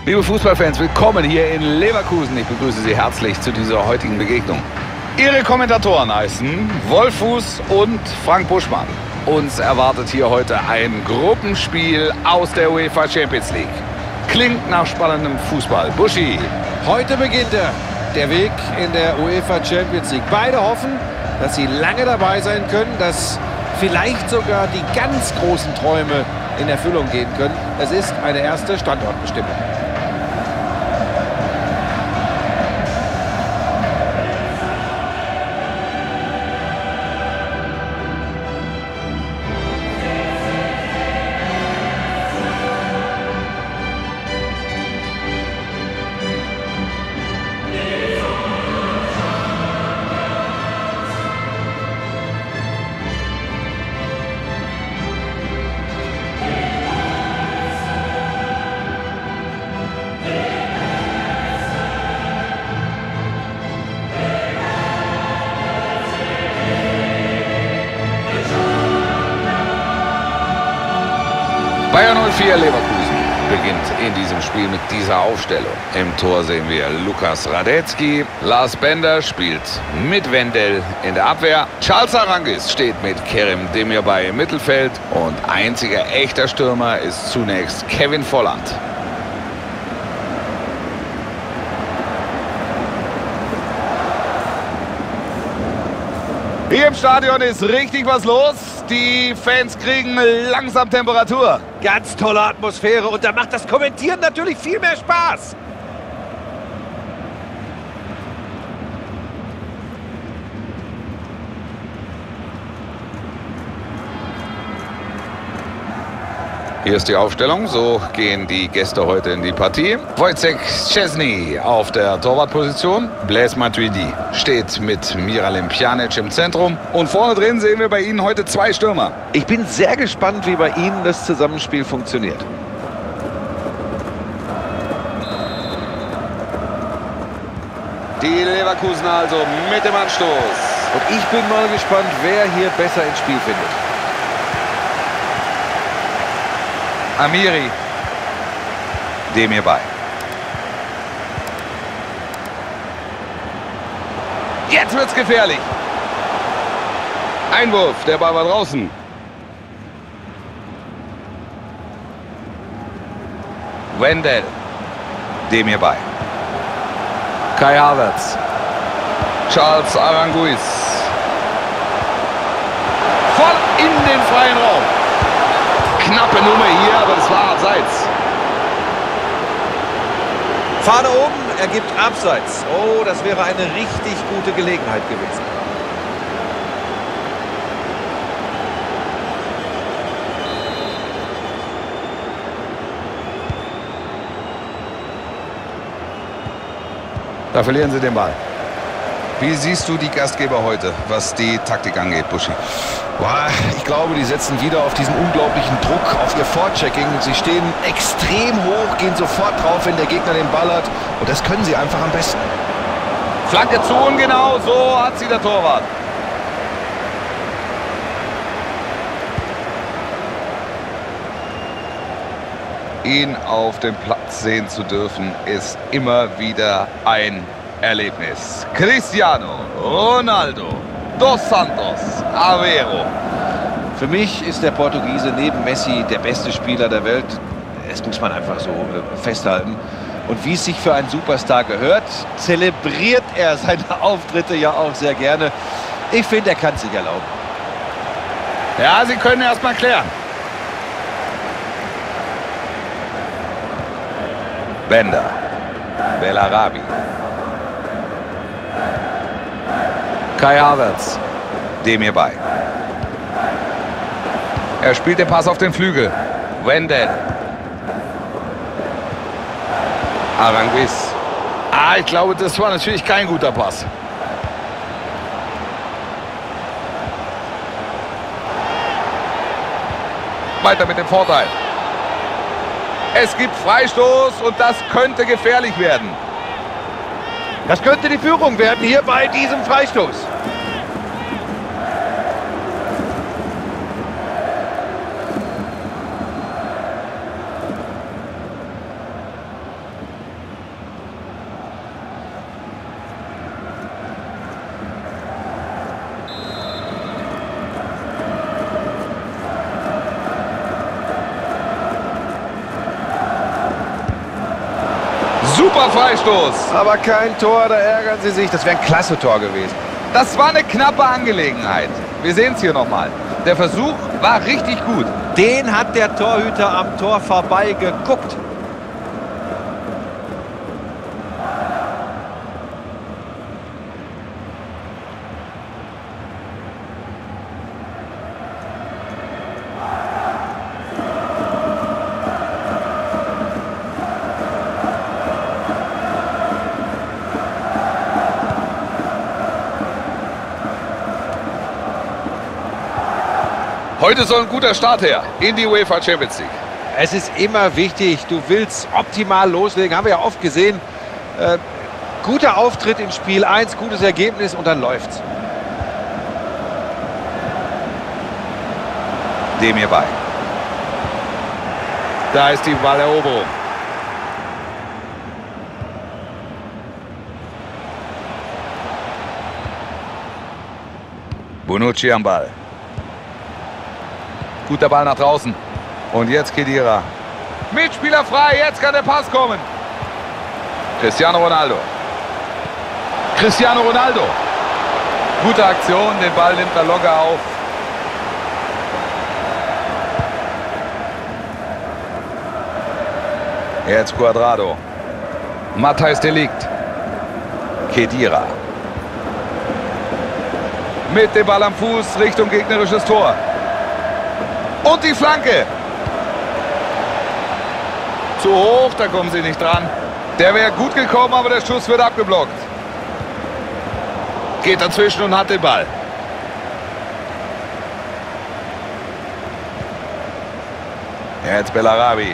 Liebe Fußballfans, willkommen hier in Leverkusen. Ich begrüße Sie herzlich zu dieser heutigen Begegnung. Ihre Kommentatoren heißen Wolfuß und Frank Buschmann. Uns erwartet hier heute ein Gruppenspiel aus der UEFA Champions League. Klingt nach spannendem Fußball. Buschi. Heute beginnt der Weg in der UEFA Champions League. Beide hoffen, dass sie lange dabei sein können, dass vielleicht sogar die ganz großen Träume in Erfüllung gehen können. Es ist eine erste Standortbestimmung. Bayern 04 Leverkusen beginnt in diesem Spiel mit dieser Aufstellung. Im Tor sehen wir Lukas Radetzky. Lars Bender spielt mit Wendell in der Abwehr. Charles Aránguiz steht mit Kerem Demirbay im Mittelfeld. Und einziger echter Stürmer ist zunächst Kevin Volland. Hier im Stadion ist richtig was los. Die Fans kriegen langsam Temperatur. Ganz tolle Atmosphäre und da macht das Kommentieren natürlich viel mehr Spaß. Hier ist die Aufstellung. So gehen die Gäste heute in die Partie. Wojciech Szczesny auf der Torwartposition. Blaise Matuidi steht mit Miralem Pjanic im Zentrum. Und vorne drin sehen wir bei Ihnen heute zwei Stürmer. Ich bin sehr gespannt, wie bei Ihnen das Zusammenspiel funktioniert. Die Leverkusener also mit dem Anstoß. Und ich bin mal gespannt, wer hier besser ins Spiel findet. Amiri. Demirbay. Jetzt wird's gefährlich. Einwurf, der Ball war draußen. Wendell. Demirbay. Kai Havertz. Charles Aránguiz. Voll in den freien Raum. Knappe Nummer hier, aber es war abseits. Fahne oben, er gibt abseits. Oh, das wäre eine richtig gute Gelegenheit gewesen. Da verlieren sie den Ball. Wie siehst du die Gastgeber heute, was die Taktik angeht, Buschi? Ich glaube, die setzen wieder auf diesen unglaublichen Druck, auf ihr Vorchecking. Sie stehen extrem hoch, gehen sofort drauf, wenn der Gegner den Ball hat. Und das können sie einfach am besten. Flanke zu ungenau, so hat sie der Torwart. Ihn auf dem Platz sehen zu dürfen, ist immer wieder ein Erlebnis. Cristiano Ronaldo dos Santos Aveiro. Für mich ist der Portugiese neben Messi der beste Spieler der Welt. Das muss man einfach so festhalten. Und wie es sich für einen Superstar gehört, zelebriert er seine Auftritte ja auch sehr gerne. Ich finde, er kann es sich erlauben. Ja, sie können erst mal klären. Bender. Bellarabi. Kai Havertz. Demirbay. Er spielt den Pass auf den Flügel. Wendell. Aránguiz. Ich glaube, das war natürlich kein guter Pass. Weiter mit dem Vorteil. Es gibt Freistoß und das könnte gefährlich werden. Das könnte die Führung werden hier bei diesem Freistoß. Super Freistoß. Aber kein Tor, da ärgern sie sich. Das wäre ein klasse Tor gewesen. Das war eine knappe Angelegenheit. Wir sehen es hier nochmal. Der Versuch war richtig gut. Den hat der Torhüter am Tor vorbei geguckt. Heute soll ein guter Start her in die UEFA Champions League. Es ist immer wichtig, du willst optimal loslegen, haben wir ja oft gesehen. Guter Auftritt in Spiel 1, gutes Ergebnis und dann läuft's. Dem hierbei. Da ist die Balleroberung. Bonucci am Ball. Guter Ball nach draußen. Und jetzt Khedira. Mitspieler frei, jetzt kann der Pass kommen. Cristiano Ronaldo. Cristiano Ronaldo. Gute Aktion, den Ball nimmt er locker auf. Jetzt Cuadrado. Matthijs de Ligt. Khedira. Mit dem Ball am Fuß Richtung gegnerisches Tor. Und die Flanke. Zu hoch, da kommen sie nicht dran. Der wäre gut gekommen, aber der Schuss wird abgeblockt. Geht dazwischen und hat den Ball. Jetzt Bellarabi.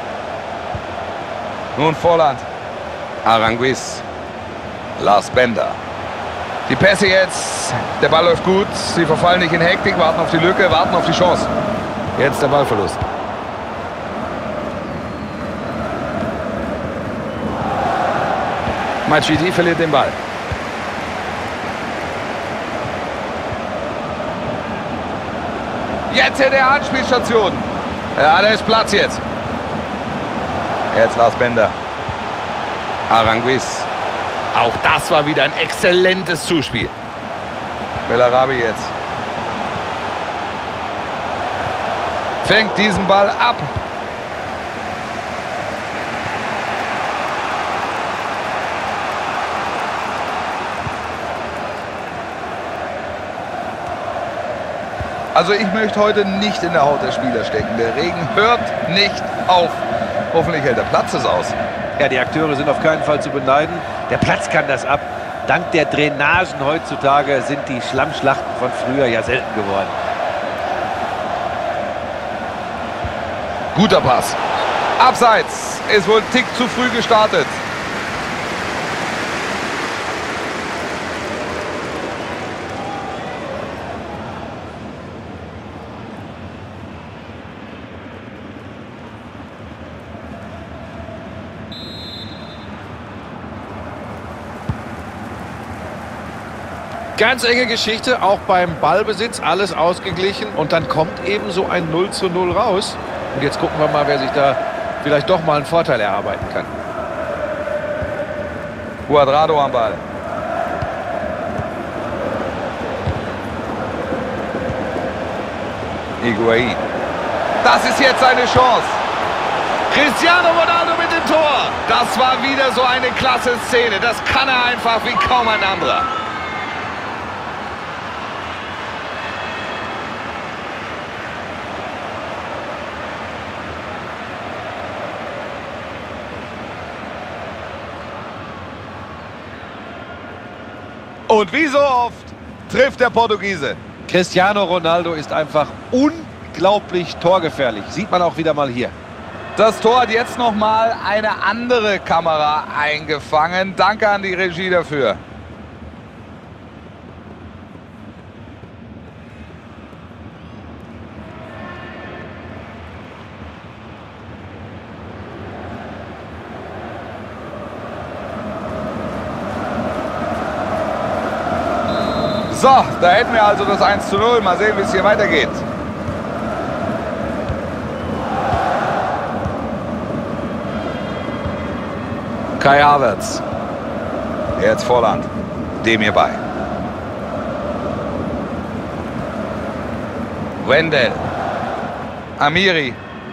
Nun Volland. Aranguiz. Lars Bender. Die Pässe jetzt. Der Ball läuft gut. Sie verfallen nicht in Hektik, warten auf die Lücke, warten auf die Chance. Jetzt der Ballverlust. Machidi verliert den Ball. Jetzt in der Anspielstation. Ja, da ist Platz jetzt. Jetzt Lars Bender. Aranguiz. Auch das war wieder ein exzellentes Zuspiel. Bellarabi jetzt. Fängt diesen Ball ab. Also ich möchte heute nicht in der Haut der Spieler stecken. Der Regen hört nicht auf. Hoffentlich hält der Platz es aus. Ja, die Akteure sind auf keinen Fall zu beneiden. Der Platz kann das ab. Dank der Drainagen heutzutage sind die Schlammschlachten von früher ja selten geworden. Guter Pass. Abseits. Ist wohl ein Tick zu früh gestartet. Ganz enge Geschichte, auch beim Ballbesitz, alles ausgeglichen und dann kommt eben so ein 0:0 raus. Und jetzt gucken wir mal, wer sich da vielleicht doch mal einen Vorteil erarbeiten kann. Cuadrado am Ball. Higuaín. Das ist jetzt seine Chance. Cristiano Ronaldo mit dem Tor. Das war wieder so eine klasse Szene. Das kann er einfach wie kaum ein anderer. Und wie so oft trifft der Portugiese. Cristiano Ronaldo ist einfach unglaublich torgefährlich. Sieht man auch wieder mal hier. Das Tor hat jetzt noch mal eine andere Kamera eingefangen. Danke an die Regie dafür. So, da hätten wir also das 1:0. Mal sehen, wie es hier weitergeht. Kai Havertz. Jetzt Volland. Dem hierbei. Wendell. Amiri.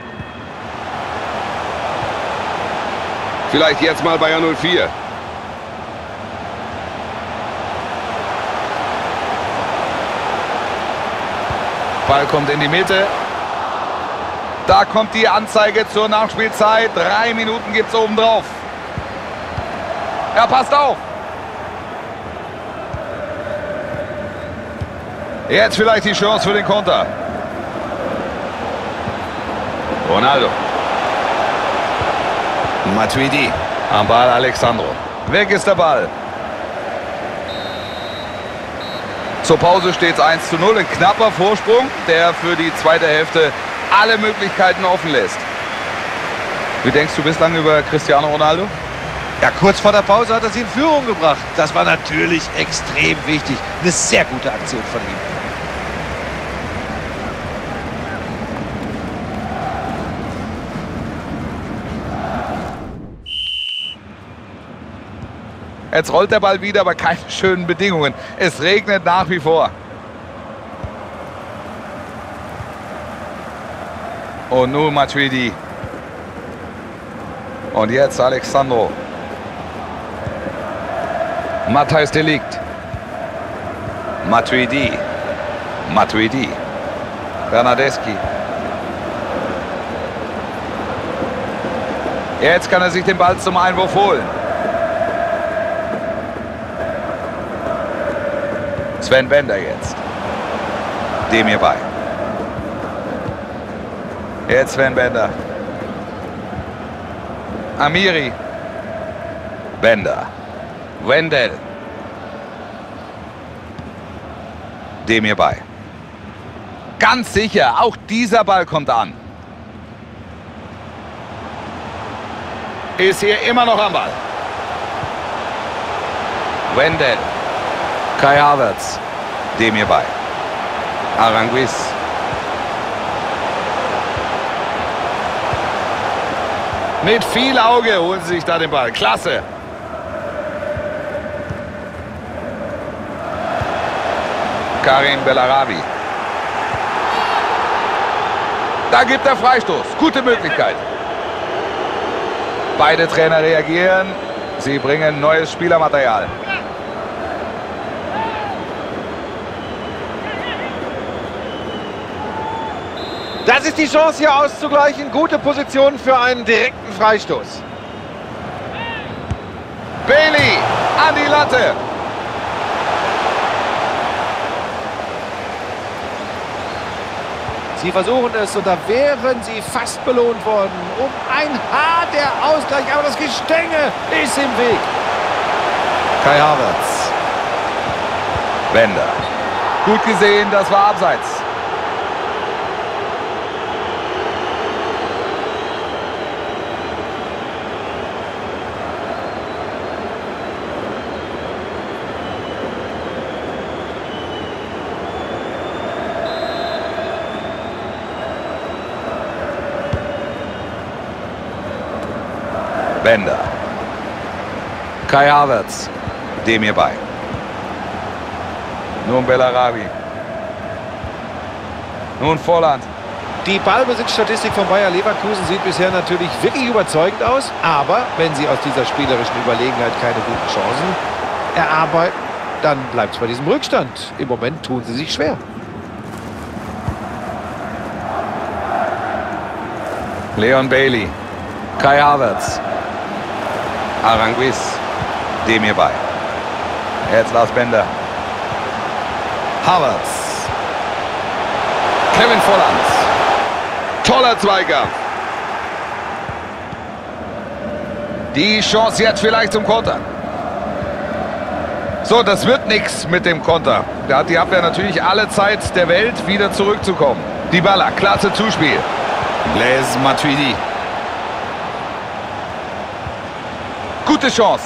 Vielleicht jetzt mal Bayer 04. Ball kommt in die Mitte. Da kommt die Anzeige zur Nachspielzeit. 3 Minuten gibt es obendrauf. Ja, passt auf. Jetzt vielleicht die Chance für den Konter. Ronaldo. Matuidi. Am Ball Alexandro. Weg ist der Ball. Zur Pause steht es 1:0. Ein knapper Vorsprung, der für die zweite Hälfte alle Möglichkeiten offen lässt. Wie denkst du bislang über Cristiano Ronaldo? Ja, kurz vor der Pause hat er sie in Führung gebracht. Das war natürlich extrem wichtig. Eine sehr gute Aktion von ihm. Jetzt rollt der Ball wieder, aber keine schönen Bedingungen. Es regnet nach wie vor. Und nun Matuidi. Und jetzt Alexandro. Matthijs de Ligt. Matuidi. Matuidi. Bernardeschi. Jetzt kann er sich den Ball zum Einwurf holen. Sven Bender jetzt. Dem hierbei. Jetzt Sven Bender. Amiri. Bender. Wendell. Dem hierbei. Ganz sicher, auch dieser Ball kommt an. Ist hier immer noch am Ball. Wendell. Kai Havertz. Dem hierbei. Aranguiz. Mit viel Auge holen sie sich da den Ball. Klasse. Karim Bellarabi. Da gibt er Freistoß. Gute Möglichkeit. Beide Trainer reagieren. Sie bringen neues Spielermaterial. Das ist die Chance, hier auszugleichen. Gute Position für einen direkten Freistoß. Bailey an die Latte. Sie versuchen es und da wären sie fast belohnt worden. Um ein Haar der Ausgleich, aber das Gestänge ist im Weg. Kai Havertz. Bender. Gut gesehen, das war abseits. Bender. Kai Havertz. Dem hierbei. Nun Bellarabi. Nun Volland. Die Ballbesitzstatistik von Bayer Leverkusen sieht bisher natürlich wirklich überzeugend aus. Aber wenn sie aus dieser spielerischen Überlegenheit keine guten Chancen erarbeiten, dann bleibt es bei diesem Rückstand. Im Moment tun sie sich schwer. Leon Bailey. Kai Havertz. Aranguiz. Dem hierbei. Jetzt Lars Bender. Havertz. Kevin Volland. Toller Zweikampf. Die Chance jetzt vielleicht zum Konter. So, das wird nichts mit dem Konter. Da hat die Abwehr natürlich alle Zeit der Welt, wieder zurückzukommen. Dybala, klasse Zuspiel. Blaise Matuidi. Gute Chance.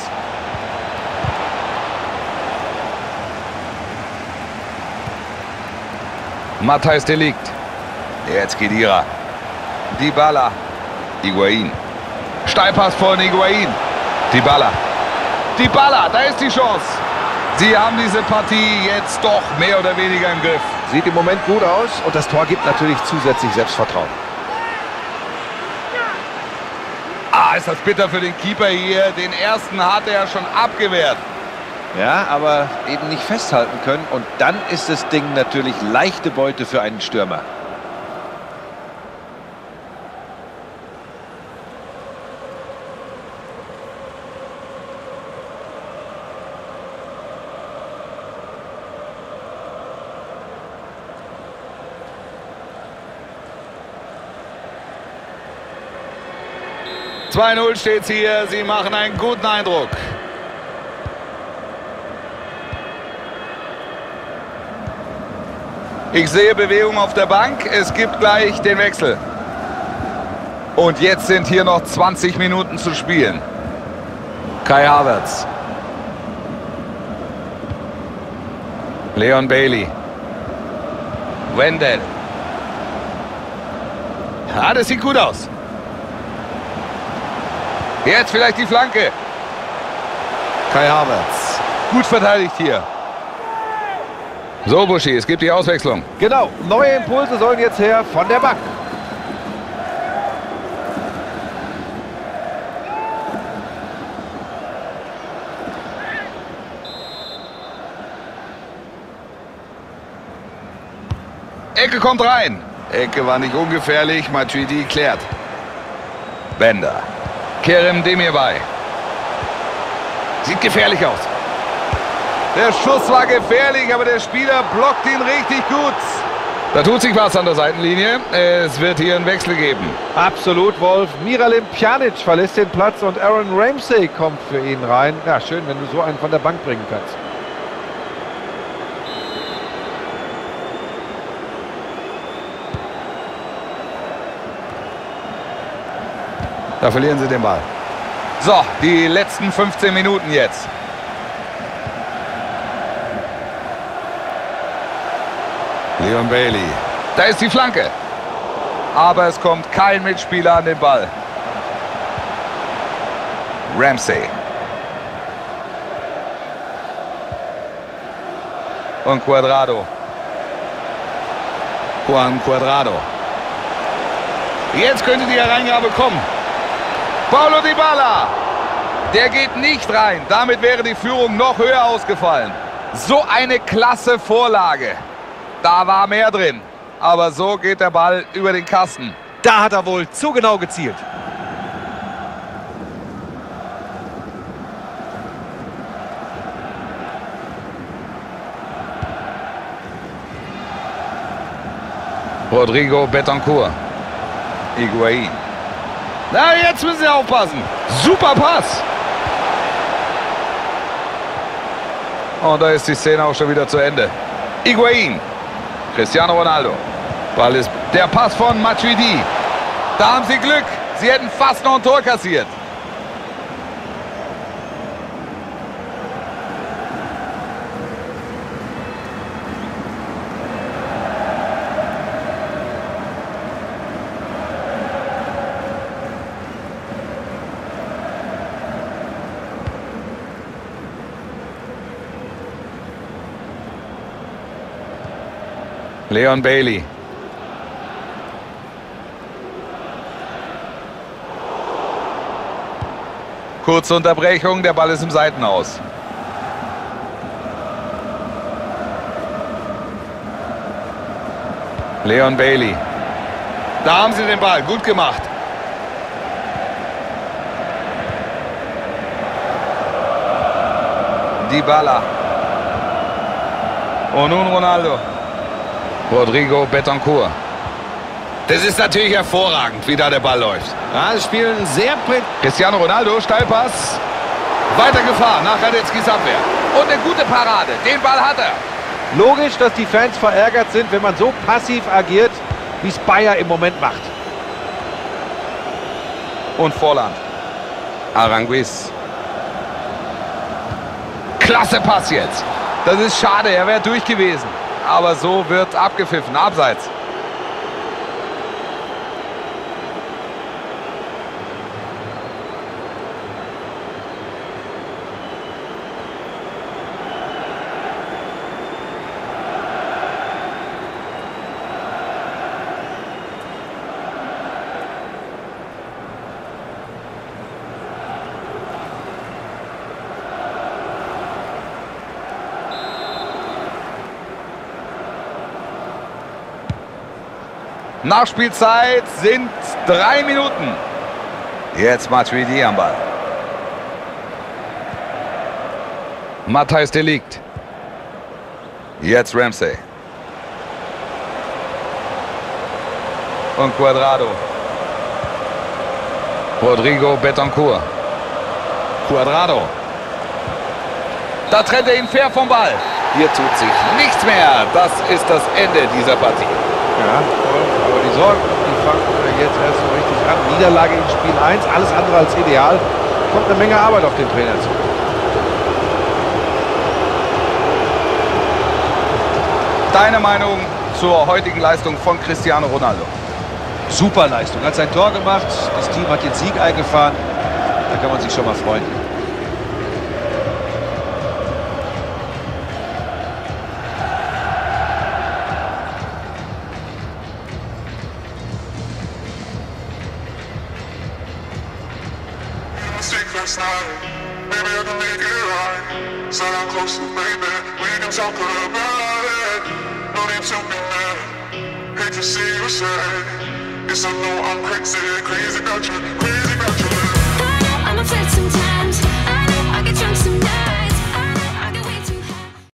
Matthijs de Ligt. Jetzt Khedira. Dybala. Higuain. Steilpass von Higuain. Dybala. Dybala, da ist die Chance. Sie haben diese Partie jetzt doch mehr oder weniger im Griff. Sieht im Moment gut aus und das Tor gibt natürlich zusätzlich Selbstvertrauen. Ist das bitter für den Keeper hier. Den ersten hat er schon abgewehrt. Ja, aber eben nicht festhalten können und dann ist das Ding natürlich leichte Beute für einen Stürmer. (2:0) steht's hier. Sie machen einen guten Eindruck. Ich sehe Bewegung auf der Bank. Es gibt gleich den Wechsel. Und jetzt sind hier noch 20 Minuten zu spielen. Kai Havertz. Leon Bailey. Wendell. Ja, das sieht gut aus. Jetzt vielleicht die Flanke. Kai Havertz. Gut verteidigt hier. So, Buschi, es gibt die Auswechslung. Genau, neue Impulse sollen jetzt her von der Bank. Ecke kommt rein. Ecke war nicht ungefährlich. Matuidi klärt. Bender. Kerem Demirbay. Sieht gefährlich aus. Der Schuss war gefährlich, aber der Spieler blockt ihn richtig gut. Da tut sich was an der Seitenlinie. Es wird hier einen Wechsel geben. Absolut, Wolf. Miralem Pjanic verlässt den Platz und Aaron Ramsey kommt für ihn rein. Ja, schön, wenn du so einen von der Bank bringen kannst. Da verlieren sie den Ball. So, die letzten 15 Minuten jetzt. Leon Bailey. Da ist die Flanke. Aber es kommt kein Mitspieler an den Ball. Ramsey. Und Cuadrado. Juan Cuadrado. Jetzt könnte die Hereingabe kommen. Paulo Dybala. Der geht nicht rein. Damit wäre die Führung noch höher ausgefallen. So eine klasse Vorlage. Da war mehr drin. Aber so geht der Ball über den Kasten. Da hat er wohl zu genau gezielt. Rodrigo Betancourt. Higuaín. Na, jetzt müssen sie aufpassen. Super Pass. Und da ist die Szene auch schon wieder zu Ende. Higuaín. Cristiano Ronaldo. Ball ist der Pass von Matuidi. Da haben sie Glück. Sie hätten fast noch ein Tor kassiert. Leon Bailey. Kurze Unterbrechung, der Ball ist im Seitenhaus. Leon Bailey. Da haben sie den Ball, gut gemacht. Dybala. Und nun Ronaldo. Rodrigo Betancourt. Das ist natürlich hervorragend, wie da der Ball läuft. Ja, das Spiel sehr Cristiano Ronaldo, Steilpass. Weiter Gefahr nach Radetzkis Abwehr. Und eine gute Parade. Den Ball hat er. logisch, dass die Fans verärgert sind, wenn man so passiv agiert, wie es Bayer im Moment macht. Und Vorland. Aranguiz. Klasse Pass jetzt. Das ist schade, er wäre durch gewesen. Aber so wird abgepfiffen, abseits. Nachspielzeit sind 3 Minuten. Jetzt Matuidi am Ball. Matthijs de Ligt. Jetzt Ramsey. Und Cuadrado. Rodrigo Betancourt. Cuadrado. Da trennt er ihn fair vom Ball. Hier tut sich nichts mehr. Das ist das Ende dieser Partie. Ja, aber die Sorgen, die fangen jetzt erst so richtig an. Niederlage in Spiel 1, alles andere als ideal. Kommt eine Menge Arbeit auf den Trainer zu. Deine Meinung zur heutigen Leistung von Cristiano Ronaldo? Super Leistung. Hat sein Tor gemacht. Das Team hat den Sieg eingefahren. Da kann man sich schon mal freuen. Last night, maybe I can make it right. Sit down close to baby, we can talk about it. No need to be mad, hate to see you sad. Yes, I know I'm crazy, crazy about you, crazy.